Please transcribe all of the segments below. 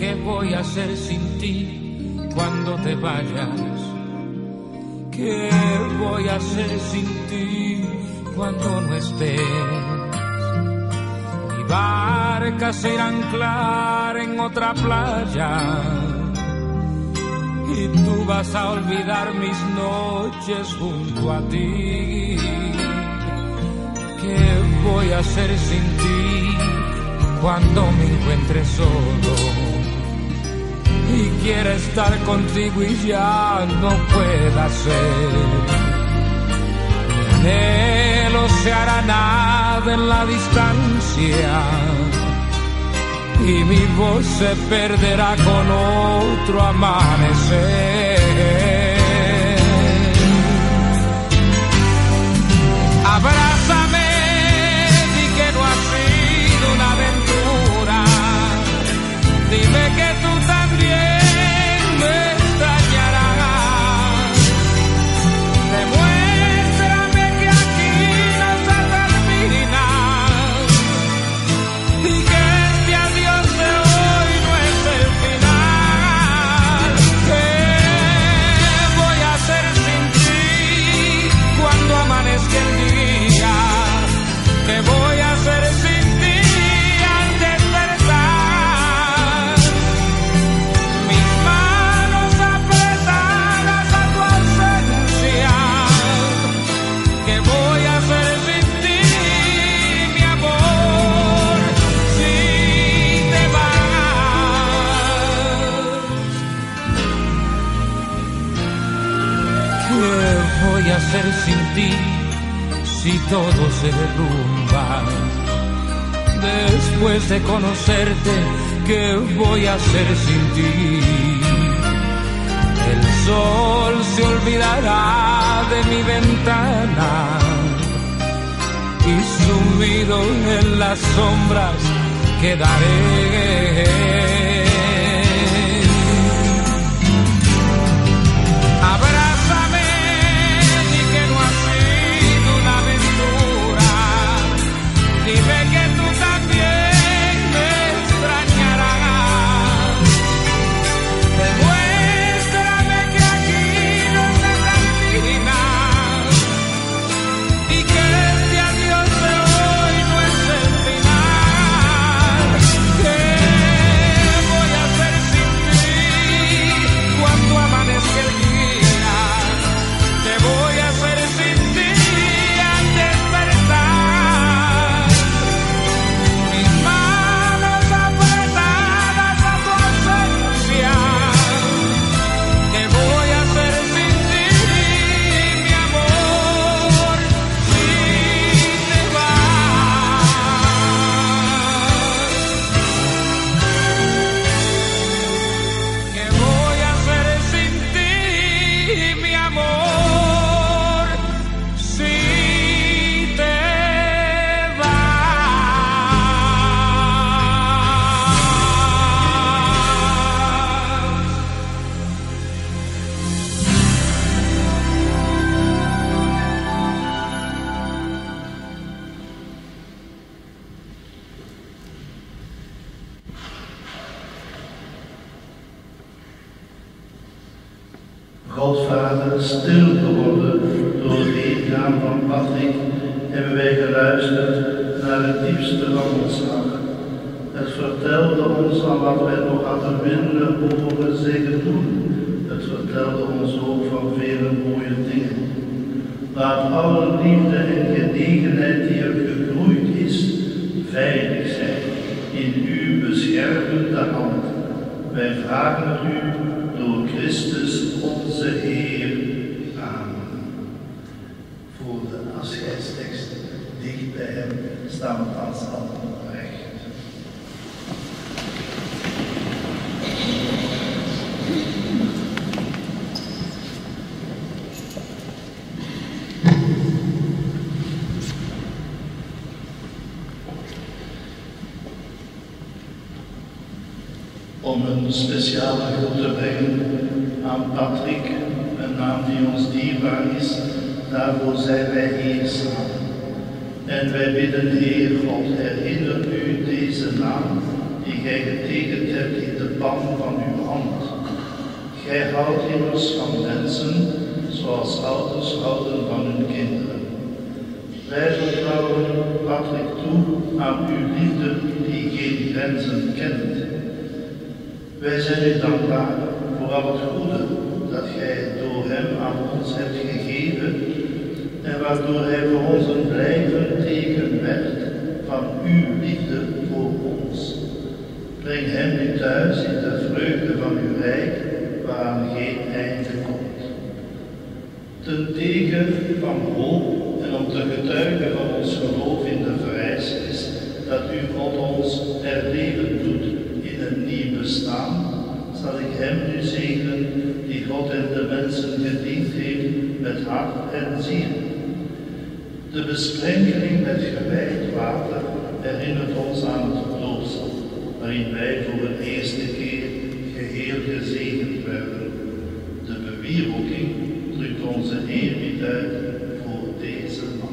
¿Qué voy a hacer sin ti cuando te vayas? ¿Qué voy a hacer sin ti cuando no estés? Mi barca se irá a anclar en otra playa y tú vas a olvidar mis noches junto a ti. ¿Qué voy a hacer sin ti cuando me encuentre solo y quiera estar contigo y ya no pueda ser? Mi anhelo se hará nada en la distancia y mi voz se perderá con otro amanecer. Abrázame, di que no ha sido una aventura, dime que tú también me extrañarás. Demuéstrame que aquí no se termina y que este adiós de hoy no es el final. ¿Qué voy a hacer sin ti cuando amanezca el día? ¿Qué voy a hacer sin ti al despertar? Mis manos apretadas a tu ausencia. ¿Qué voy a hacer sin ti, mi amor, si te vas? ¿Qué voy a hacer sin ti si todo se derrumba? Después de conocerte, ¿qué voy a hacer sin ti? El sol se olvidará de mi ventana y sumido en las sombras quedaré. Abrázame, di que no ha sido una aventura, dime que tú también me extrañarás. Demuéstrame que aquí no se termina y que este adiós de hoy no es el final. ¿Qué voy a hacer sin ti cuando amanezca el día? ¿Qué voy a hacer sin ti al despertar? Mis manos apretadas a tu ausencia. ¿Qué voy a hacer sin ti, mi amor, si te vas? ¿Qué voy a hacer sin ti, mi amor, si te Godvader, stil geworden door het heengaan van Patrick, hebben wij geluisterd naar het diepste van ons hart. Het vertelde ons aan wat wij nog hadden willen horen zeggen doen. Het vertelde ons ook van vele mooie dingen. Laat alle liefde en genegenheid die er gegroeid is, veilig zijn in uw beschermende hand. Wij vragen het u door Christus onze Heer. Amen. Voor de afscheidstekst dicht bij hem staan we als allen recht. Om een speciale groet te brengen aan Patrick, een naam die ons dierbaar is, daarvoor zijn wij hier samen. En wij bidden, Heer God, herinner u deze naam die gij getekend hebt in de pan van uw hand. Gij houdt immers van mensen zoals ouders houden van hun kinderen. Wij vertrouwen Patrick toe aan uw liefde die geen grenzen kent. Wij zijn u dankbaar voor al het goede dat gij door hem aan ons hebt gegeven en waardoor hij voor ons een blijvend teken werd van uw liefde voor ons. Breng hem nu thuis in de vreugde van uw rijk, waaraan geen einde komt. Ten teken van hoop en om te getuigen van ons geloof in de verrijzenis dat u God ons herleven doet in een nieuw bestaan, zal ik hem nu zegenen die God en de mensen gediend heeft met hart en ziel. De besprenkeling met gewijd water herinnert ons aan het klooster, waarin wij voor de eerste keer geheel gezegend werden. De bewierooking drukt onze eerbied uit voor deze man.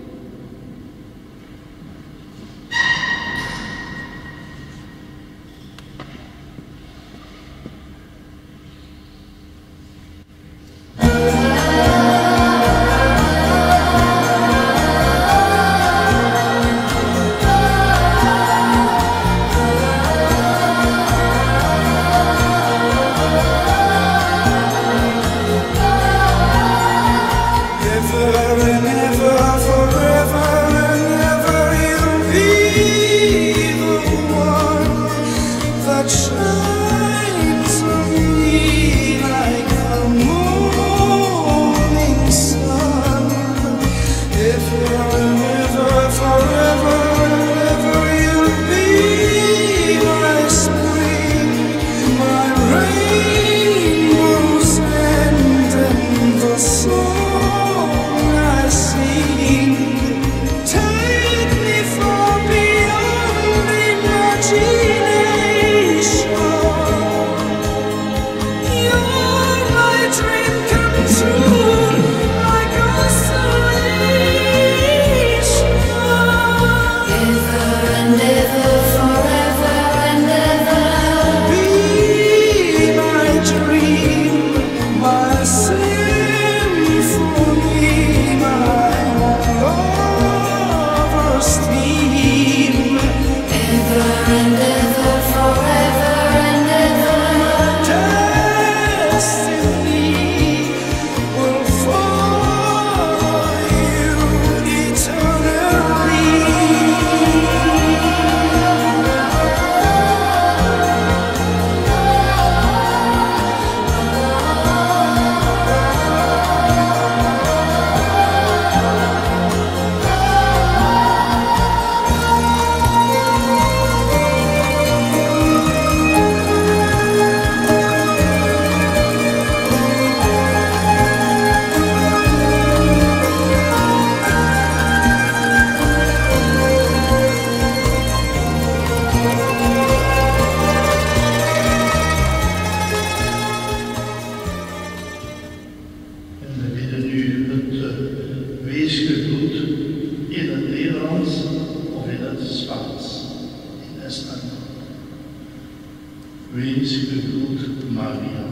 Wees gegroet, Maria,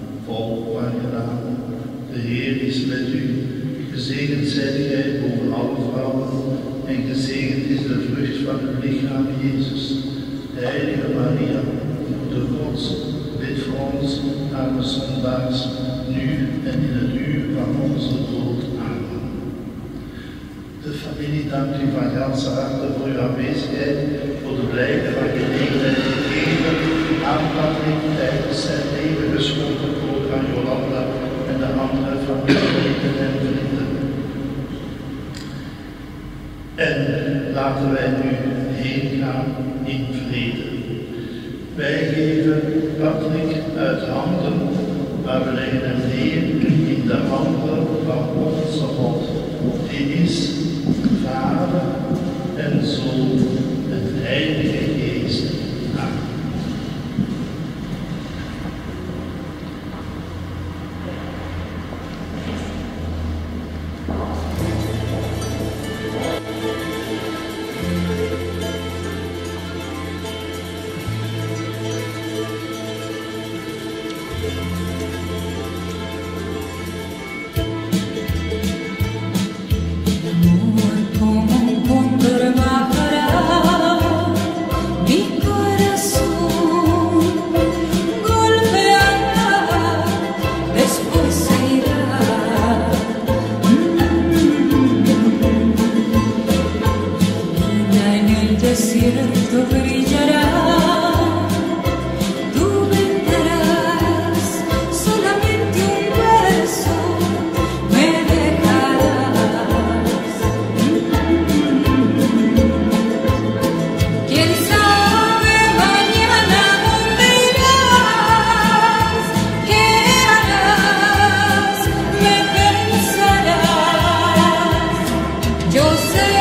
vol van genade. De Heer is met u. Gezegend zijt gij boven alle vrouwen, en gezegend is de vrucht van uw lichaam, Jezus. Heilige Maria, Moeder Gods, bid voor ons, arme zondaars, nu en in het uur van onze dood. Amen. De familie dankt u van ganse harte voor uw aanwezigheid, voor de blijken van gelegenheid gegeven aan Patrick tijdens zijn leven geschonken voor aan Jolanda en de andere familieleden en vrienden. En laten wij nu heen gaan in vrede. Wij geven Patrick uit handen, maar we leggen hem neer in de handen van onze God, die is Vader en Zoon en Heilige Geest. Amen. desierto brillará. Tú vendrás, solamente un beso me dejarás. ¿Quién sabe mañana dónde irás? ¿Qué harás? Me pensarás. Yo sé